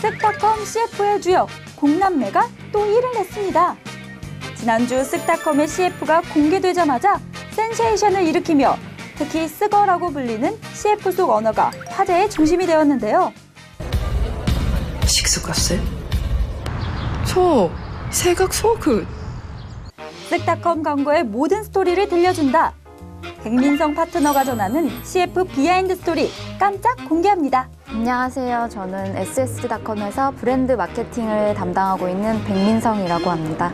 쓱닷컴 CF의 주역 공남매가 또 일을 냈습니다. 지난주 쓱닷컴의 CF가 공개되자마자 센세이션을 일으키며 특히 쓰거라고 불리는 CF 속 언어가 화제의 중심이 되었는데요. 식수값을? 저 세각 소그. 쓱닷컴 광고의 모든 스토리를 들려준다. 백민성 파트너가 전하는 CF 비하인드 스토리 깜짝 공개합니다. 안녕하세요. 저는 SS닷컴에서 브랜드 마케팅을 담당하고 있는 백민성이라고 합니다.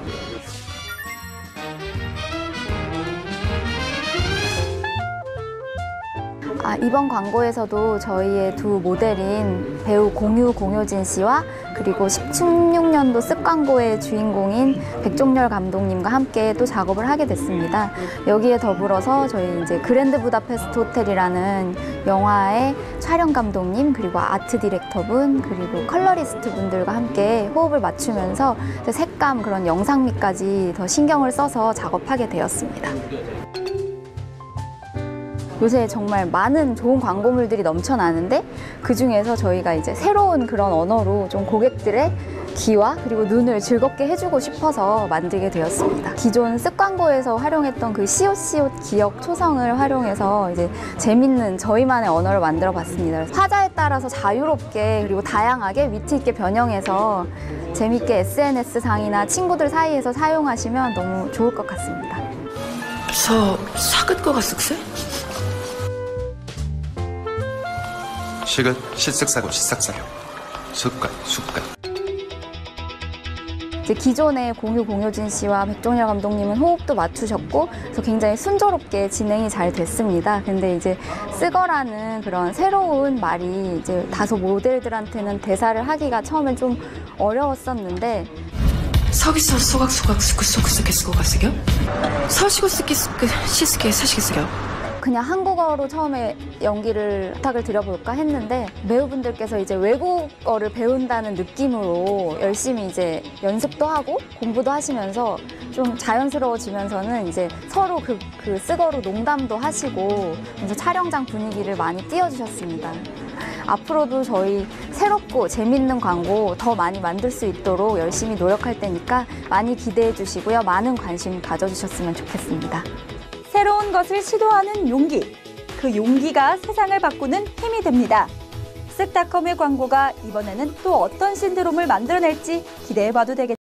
이번 광고에서도 저희의 두 모델인 배우 공효진 씨와 그리고 16년도 쓱 광고의 주인공인 백종열 감독님과 함께 또 작업을 하게 됐습니다. 여기에 더불어서 저희 이제 그랜드 부다페스트 호텔이라는 영화의 촬영 감독님 그리고 아트 디렉터분 그리고 컬러리스트 분들과 함께 호흡을 맞추면서 색감 그런 영상미까지 더 신경을 써서 작업하게 되었습니다. 요새 정말 많은 좋은 광고물들이 넘쳐나는데 그중에서 저희가 이제 새로운 그런 언어로 좀 고객들의 귀와 그리고 눈을 즐겁게 해주고 싶어서 만들게 되었습니다. 기존 쓱 광고에서 활용했던 그 시옷 기억 초성을 활용해서 이제 재밌는 저희만의 언어를 만들어 봤습니다. 화자에 따라서 자유롭게 그리고 다양하게 위트 있게 변형해서 재밌게 SNS상이나 친구들 사이에서 사용하시면 너무 좋을 것 같습니다. 저 사긋거가 쓱세? 식은 실색사고 실삭사교, 습관, 습관. 이제 기존의 공효진 씨와 백종열 감독님은 호흡도 맞추셨고 그래서 굉장히 순조롭게 진행이 잘 됐습니다. 근데 이제 쓰거라는 그런 새로운 말이 이제 다소 모델들한테는 대사를 하기가 처음엔 좀 어려웠었는데 서기서 소각소각 스쿠 쓰고가 쓰겨? 서시고 쓰기 시스게 사시게 쓰겨? 그냥 한국어로 처음에 연기를 부탁을 드려볼까 했는데 배우분들께서 이제 외국어를 배운다는 느낌으로 열심히 이제 연습도 하고 공부도 하시면서 좀 자연스러워지면서는 이제 서로 그 쓰거로 농담도 하시고 그래서 촬영장 분위기를 많이 띄워주셨습니다. 앞으로도 저희 새롭고 재밌는 광고 더 많이 만들 수 있도록 열심히 노력할 테니까 많이 기대해 주시고요. 많은 관심 가져주셨으면 좋겠습니다. 새로운 것을 시도하는 용기, 그 용기가 세상을 바꾸는 힘이 됩니다. 쓱닷컴의 광고가 이번에는 또 어떤 신드롬을 만들어낼지 기대해봐도 되겠죠.